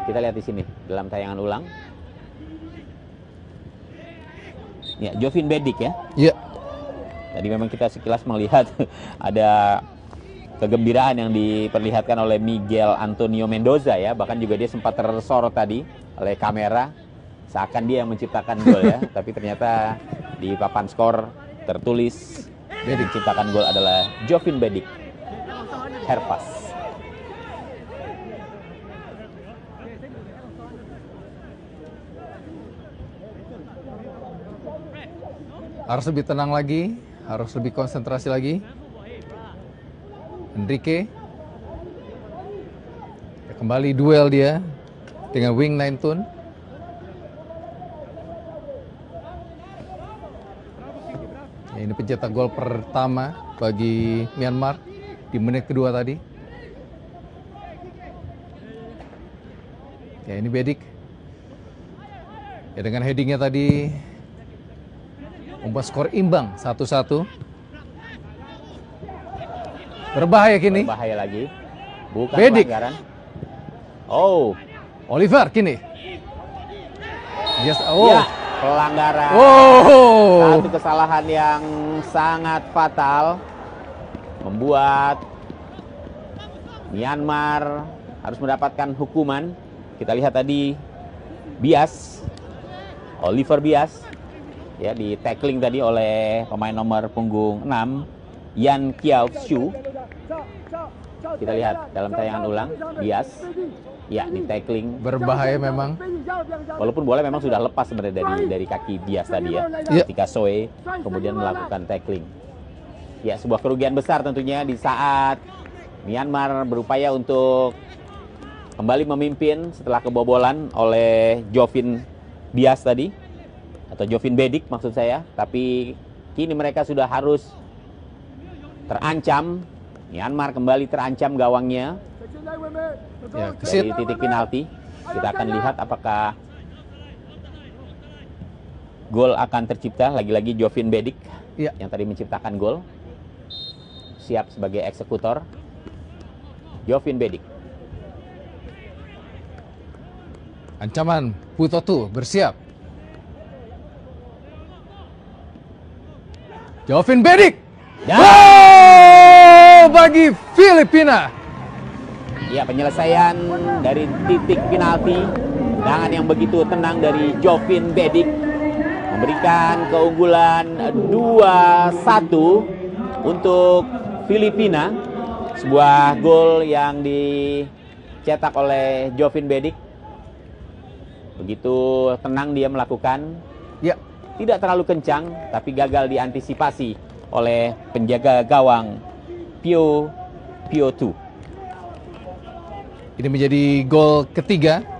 Kita lihat di sini dalam tayangan ulang. Ya, Jovian Bedic ya. Iya. Tadi memang kita sekilas melihat ada kegembiraan yang diperlihatkan oleh Miguel Antonio Mendoza ya. Bahkan juga dia sempat tersorot tadi oleh kamera. Seakan dia yang menciptakan gol ya. Tapi ternyata di papan skor tertulis yang menciptakan gol adalah Jovian Bedic Herpas. Harus lebih tenang lagi, harus lebih konsentrasi lagi. Enrique. Kembali duel dia dengan Wing Naintun. Ya, ini pencetak gol pertama bagi Myanmar di menit kedua tadi. Ya, ini Bedic. Ya, dengan headingnya tadi membuat skor imbang 1-1. Berbahaya kini. Berbahaya lagi. Bukan Bedic. pelanggaran. Oh, Oliver kini. Yes, oh. ya, pelanggaran. Oh. Satu kesalahan yang sangat fatal membuat Myanmar harus mendapatkan hukuman. Kita lihat tadi Bias, Oliver Bias ya, di tackling tadi oleh pemain nomor punggung 6 Yan Kiao Shu. Kita lihat dalam tayangan ulang Bias ya, di tackling. Berbahaya memang. Walaupun bola memang sudah lepas sebenarnya dari kaki Bias tadi ya, ketika Soe kemudian melakukan tackling. Ya, sebuah kerugian besar tentunya di saat Myanmar berupaya untuk kembali memimpin setelah kebobolan oleh Jovian Bias tadi, atau Jovian Bedic maksud saya. Tapi kini mereka sudah harus terancam. Myanmar kembali terancam gawangnya Ya, dari titik penalti. Kita akan lihat apakah gol akan tercipta. Lagi-lagi Jovian Bedic ya. yang tadi menciptakan gol, siap sebagai eksekutor. Jovian Bedic. Ancaman Putotu bersiap. Jovian Bedic. Ya. Oh, bagi Filipina. Ya, penyelesaian dari titik penalti, tendangan yang begitu tenang dari Jovian Bedic memberikan keunggulan 2-1 untuk Filipina. Sebuah gol yang dicetak oleh Jovian Bedic. Begitu tenang dia melakukan. Ya. Tidak terlalu kencang, tapi gagal diantisipasi oleh penjaga gawang Pio Tu. Ini menjadi gol ketiga